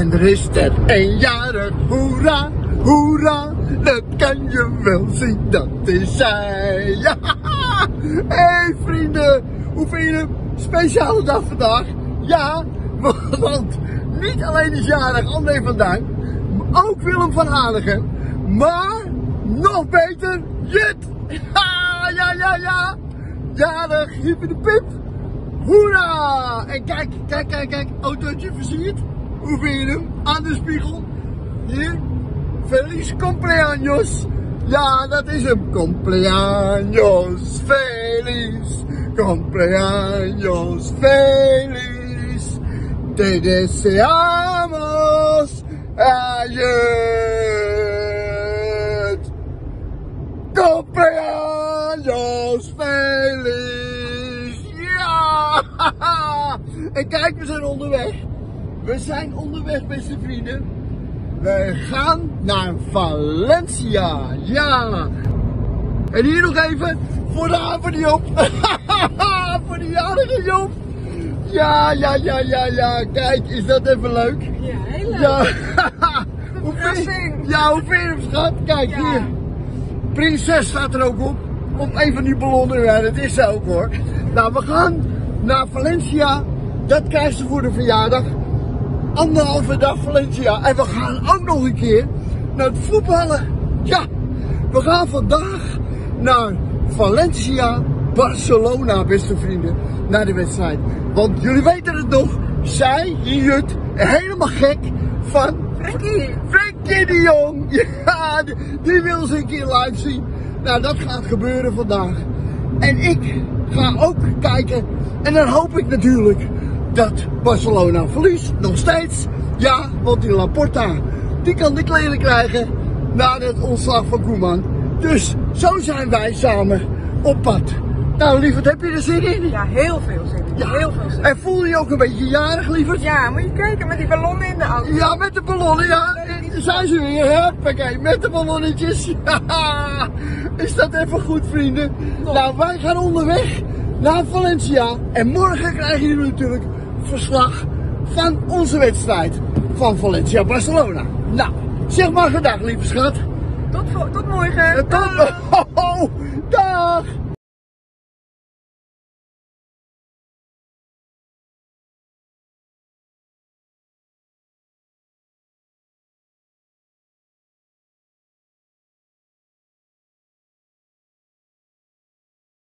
En er is er een jarig, hoera, hoera. Dat kan je wel zien, dat is zij. Ja, hey vrienden, hoe vind je hem? Speciale dag vandaag. Ja, want niet alleen is jarig André van Duin, maar ook Willem van Hanegem. Maar nog beter, Jut. Ja. Jarig, Hieperdepiep. Hoera! En kijk, autootje versierd. Hoe vind je hem? Aan de spiegel. Hier. Feliz cumpleaños. Ja, dat is hem. Cumpleaños feliz. Cumpleaños feliz. Te deseamos a Jut. Cumpleaños feliz. Ja! En kijk, we zijn onderweg. We zijn onderweg, beste vrienden. We gaan naar Valencia. Ja! En hier nog even voor de Job. Voor de jarige Job. Ja. Kijk, is dat even leuk? Ja, heel leuk. Ja. Hoe vind je hem, schat? Kijk, hier. Prinses staat er ook op. Op een van die ballonnen. Ja, dat is ze ook hoor. Nou, we gaan naar Valencia. Dat krijgt ze voor de verjaardag. 1,5 dag Valencia. En we gaan ook nog een keer naar het voetballen. Ja, we gaan vandaag naar Valencia, Barcelona, beste vrienden. Naar de wedstrijd. Want jullie weten het nog. Zij, Jut, helemaal gek van Frenkie de Jong. Ja, die wil ze een keer live zien. Nou, dat gaat gebeuren vandaag. En ik ga ook kijken. En dan hoop ik natuurlijk dat Barcelona verliest. Nog steeds. Ja, want die Laporta, die kan de kleren krijgen na het ontslag van Koeman. Dus zo zijn wij samen op pad. Nou, lieverd, heb je er zin in? Ja, heel veel zin in. Ja. Heel veel zin in. En voel je je ook een beetje jarig, lieverd? Ja, moet je kijken met die ballonnen in de auto. Ja, met de ballonnen, ja. Zijn ze weer, hoppakee, met de ballonnetjes. Is dat even goed, vrienden? Top. Nou, wij gaan onderweg naar Valencia. En morgen krijgen jullie natuurlijk verslag van onze wedstrijd van Valencia-Barcelona. Nou, zeg maar gedag, lieve schat. Tot morgen. Dag.